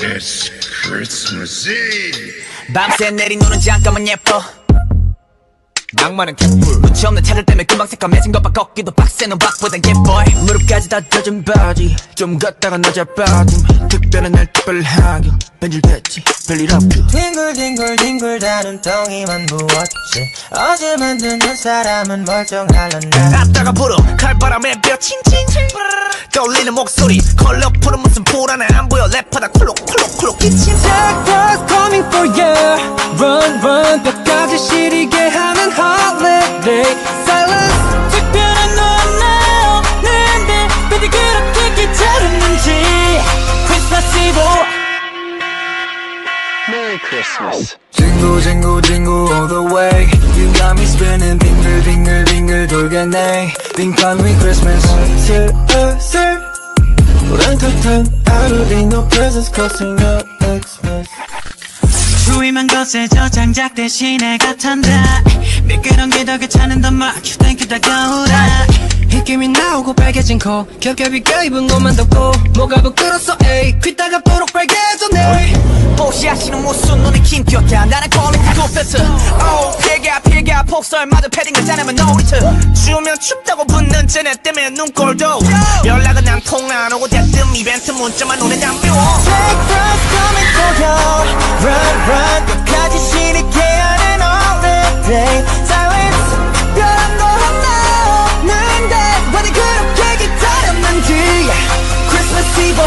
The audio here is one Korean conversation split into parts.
Bts Christmas Eve. 밤새 내린 눈은 잠깐만 예뻐. 낭만은 개뿔. 눈치 없는 차들 때문에 금방 새까매진 것봐. 걷기도 빡세 넌 박보다 예뻐. 무릎까지 다 젖은 바지 좀 걷다가 낮아 빠짐. 특별한 날 특별하게 변질됐지 별일 없고. 뒹굴뒹굴 다른 덩이만 부었지. 어제 만드는 사람은 멀쩡할란다. 앞다가 불어 칼바람에 뼈 칭칭칭 떠올리는 목소리 컬러풀은 무슨 불안해 안 보여 랩하다 콜록콜록콜록 기침. Jack was coming for you. Run run 뼈까지 시리게 하는 holiday silence. 특별한 너와 나였는데 근데 그렇게 귀찮았는지. Christmas Eve. Merry Christmas. Jingle jingle jingle all the way. You got me spinning 빙글 빙글 빙글 돌겠네. 빙판위 Christmas. 슬슬 우렁탕탕 하루리 no presents costing your Xmas. 추위만 거세져 장작 대신에 같한다. 미끄러운 게 더 괜찮은 더 much 땡큐 다가오라. 힉김이 나오고 빨개진 코 겹겹이 껴입은 것만 덮고 뭐가 부끄러웠어 에이 귀따가 보록 빨개졌네. 보시하시는 무슨 눈에 긴 튀었다. 나는 퀄리티 굿패스. 피가 폭설마저 패딩을 짜내면 놀이트. 추우면 춥다고 붙는 쟤네 때문에 눈꼴도. 연락은 난 통 안 오고 대뜸 이벤트 문자만 눈에 담겨. Take first coming for you. Run run 끝까지 시리게 하는 holiday silence. 특별한 거 하나 없는데 왜 그렇게 기다렸는지. Christmas Eve.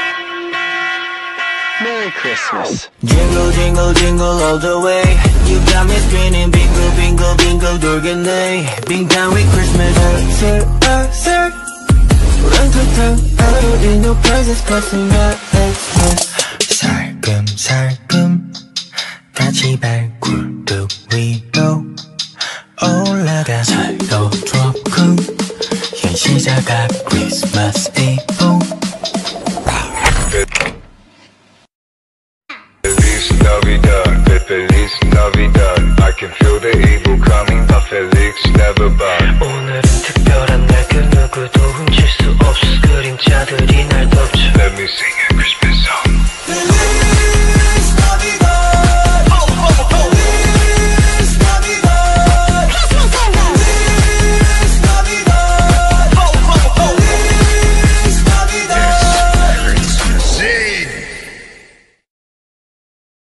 Merry Christmas. Jingle jingle jingle all the way. You got me spinning bingle bingle bingle 돌겠네. 빙판위 Christmas. 슬슬 우렁탕탕 하루리 no presents costing your Xmas. 살금살금 같이 발굴뚝 위로 올라가 살도 조금 현시자가 Christmas Eve.